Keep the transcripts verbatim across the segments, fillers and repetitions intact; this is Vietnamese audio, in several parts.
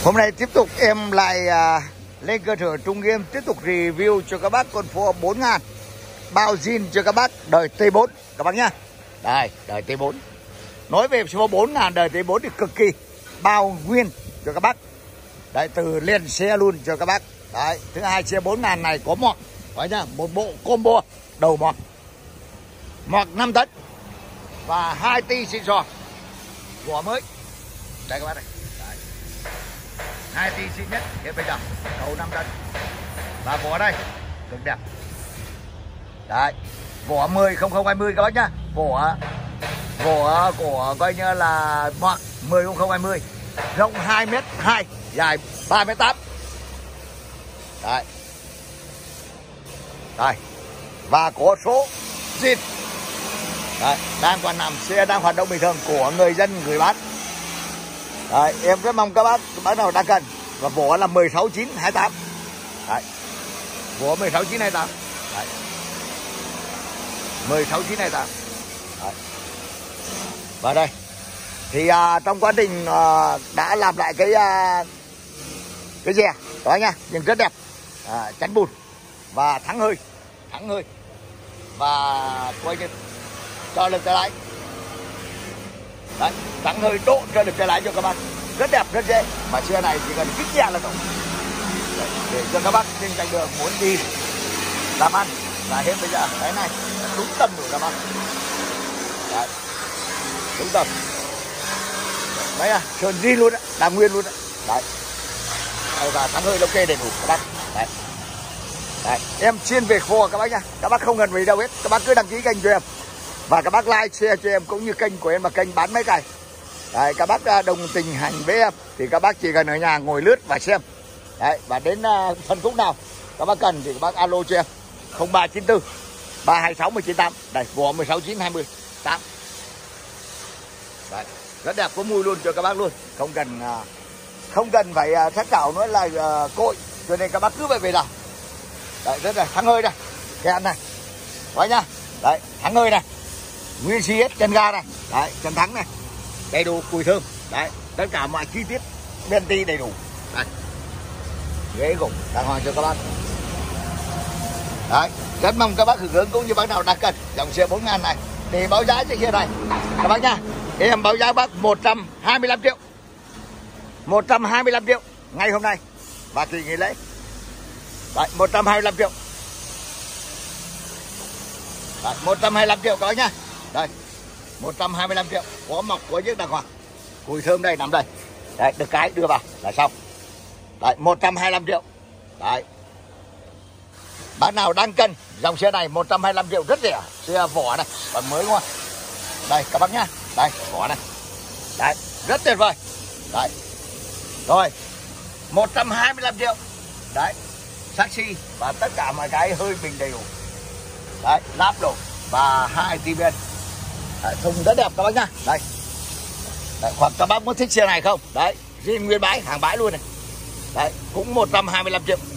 Hôm nay tiếp tục em lại à, lên cơ sở Trung Nghiêm tiếp tục review cho các bác con phô bốn ngàn bao zin cho các bác đời T bốn các bác nhá. Đây, đời T bốn. Nói về số bốn ngàn đời T bốn thì cực kỳ bao nguyên cho các bác. Đấy, từ liền xe luôn cho các bác. Đấy, thứ hai xe bốn ngàn này có mọt, phải nhá, một bộ combo đầu mọt. Mọt năm tấn và hai ti xịn sò. Vỏ mới. Đây các bác này. Đấy. hai ti xịn nhất hiện bây giờ, đầu năm tấn. Và vỏ đây cực đẹp. Đấy, vỏ mười không không hai mươi các bác nhá. Vỏ vỏ của coi như là mọt mười không không hai mươi. Rộng hai mét hai, dài ba mét tám. Đấy. Đây. Và có số zin. Đấy, đang còn nằm, xe đang hoạt động bình thường của người dân người bán. Đấy, em rất mong các bác các bác nào đang cần. Và vỏ là mười sáu chín hai tám. Đấy. Vỏ mười sáu chín hai tám. Đấy. mười sáu chín hai tám. Đấy. Và đây thì à, trong quá trình à, đã làm lại cái à, cái dè đó nha, nhưng rất đẹp, à, chắn bùn và thắng hơi, thắng hơi và quay như cho lực tay lái. Đấy, thắng hơi độ cho lực tay lái cho các bác, rất đẹp, rất dễ. Mà xe này chỉ cần kích nhẹ là đủ để cho các bác trên cạnh đường muốn đi làm ăn là hết. Bây giờ cái này là đúng tâm của các bác. Đấy, đúng tâm. Đấy à, sơn zin luôn đấy, làm nguyên luôn đấy. Đấy. Đấy, và thắng hơi ok đầy đủ các bác. Đấy. Đấy, em chuyên về kho các bác nhá. Các bác không cần về đâu hết, các bác cứ đăng ký kênh cho em. Và các bác like, share cho em cũng như kênh của em là kênh bán máy cày. Đấy, các bác đồng tình hành với em thì các bác chỉ cần ở nhà ngồi lướt và xem. Đấy, và đến uh, phân khúc nào các bác cần thì các bác alo cho em không ba chín tư ba hai sáu một chín tám. Đây, vỏ mười sáu chín hai mươi tám. Đấy, rất đẹp, có mùi luôn cho các bác luôn. Không cần uh, không cần phải uh, thắt cảo nữa là uh, cội, cho nên các bác cứ về về nào. Đấy, rất là thắng hơi này, kèn này, coi nhá. Đấy, thắng hơi này, nguyên xi hết, chân ga này, đấy, chân thắng này, đầy đủ cùi thơm. Đấy, tất cả mọi chi tiết Bentley đầy đủ. Đây, ghế gục đàng hoàng cho các bác. Đấy, rất mong các bác hưởng ứng cũng như bác nào đang cần dòng xe bốn ngàn này để báo giá cho xe này các bác nha. Em báo giá bác một trăm hai mươi lăm triệu, một trăm hai mươi lăm triệu ngay hôm nay và kỳ nghỉ lễ. Đấy, một trăm hai mươi lăm triệu. Đấy, một trăm hai mươi lăm triệu các bác nhá. Đây, một trăm hai mươi lăm triệu, có mọc có chiếc đàng hoàng, cùi thơm đây, nằm đây. Đấy, được cái đưa vào là xong. Đấy, một trăm hai mươi lăm triệu. Đấy, bác nào đang cần dòng xe này một trăm hai mươi lăm triệu rất rẻ. Xe vỏ này còn mới đúng không? Đây các bác nhá. Đây, vỏ này. Đấy, rất tuyệt vời. Đấy. Rồi, một trăm hai mươi lăm triệu. Đấy, taxi và tất cả mọi cái hơi bình đầy đủ. Đấy, láp đồ và hai ti bên. Thùng rất đẹp các bác nhá. Đây. Đấy, hoặc các bác muốn thích xe này không? Đấy, zin nguyên bãi, hàng bãi luôn này. Đấy, cũng một trăm hai mươi lăm triệu.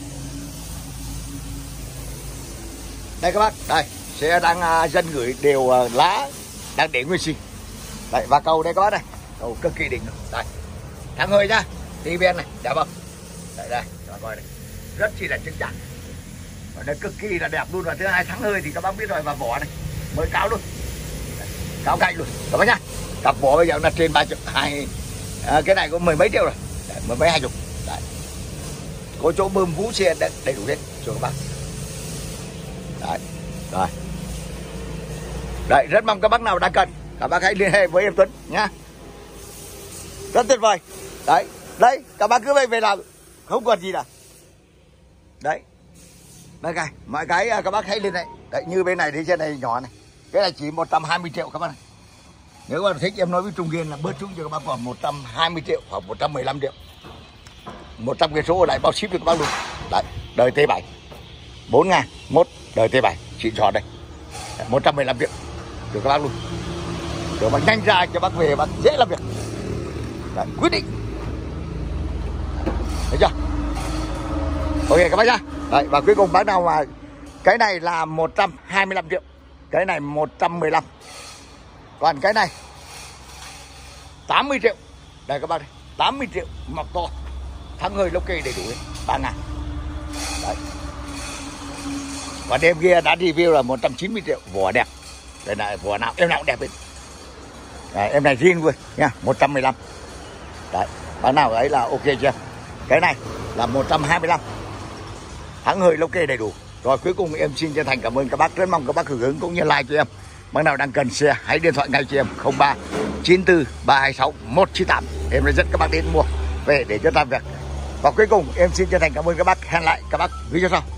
Đây các bác, đây, xe đang uh, dân gửi đều uh, lá đang để nguyên xi. Đấy, và cầu đây các bác này, cầu cực kỳ đỉnh. Đây, thắng hơi nhá, ti bên này, đẹp không? Đây đây, các bác coi này, rất chi là chắc chắn. Và nó cực kỳ là đẹp luôn. Và thứ hai thắng hơi thì các bác biết rồi, và vỏ này mới cáo luôn. Đấy, cáo cạnh luôn các bác nhá. Cặp vỏ bây giờ là trên ba triệu hai, à, cái này có mười mấy triệu rồi. Đấy, mười mấy hai chục. Đấy, có chỗ bơm vũ xe đầy, đầy đủ hết cho các bác. Đấy, rồi. Đấy, rất mong các bác nào đang cần các bác hãy liên hệ với em Tuấn nhá. Rất tuyệt vời. Đấy, đấy, các bác cứ về về làm không còn gì đâu. Đấy, đây cái mọi cái các bác hãy liên hệ. Đấy, như bên này thì trên này nhỏ này, cái này chỉ một trăm hai mươi triệu các bác này. Nếu mà thích em nói với Trung Kiên là bớt xuống cho các bác còn một trăm hai mươi triệu hoặc một trăm mười lăm triệu. một trăm cái số ở lại bao ship cho các bác luôn. Đấy, đời T bảy bốn ngàn mốt đời T bảy xịn sò đây. Đấy, một trăm mười lăm triệu cho các bác luôn. Để bác nhanh ra cho bác về bác dễ làm việc. Đấy, quyết định. Thấy chưa? Ok các bác nhá. Đấy, và cuối cùng bác nào mà cái này là một trăm hai mươi lăm triệu, cái này một trăm mười lăm. Còn cái này tám mươi triệu. Đây các bác này, tám mươi triệu mọc to, thắng hơi lốc kê đầy đủ ba ngàn. Đấy. Còn em kia đã review là một trăm chín mươi triệu, vỏ đẹp. Đây là vỏ nào em nào cũng đẹp hết. Đấy, em này riêng luôn nha, một trăm mười lăm. Đấy, bán nào ấy là ok chưa? Cái này là một trăm hai mươi lăm. Thắng hơi lốc kê đầy đủ. Rồi cuối cùng em xin chân thành cảm ơn các bác, rất mong các bác hưởng ứng cũng như like cho em. Bác nào đang cần xe hãy điện thoại ngay cho em không ba chín tư ba hai sáu một chín tám. Em sẽ dẫn các bác đến mua về để cho ta việc. Và cuối cùng em xin chân thành cảm ơn các bác, hẹn lại các bác video sau.